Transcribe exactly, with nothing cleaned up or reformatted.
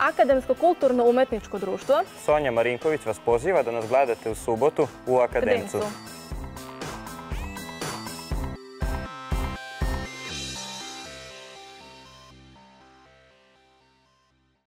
Akademsko kulturno-umetničko društvo Sonja Marinković vas poziva da nas gledate u subotu u Akademcu.